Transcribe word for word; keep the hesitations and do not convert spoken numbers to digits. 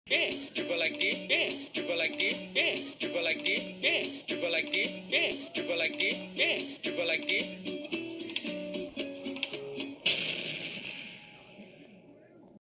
dance, you go like this, dance, you go like this, dance, you go like this, dance, you go like this, dance, you go like this, dance, you go like this.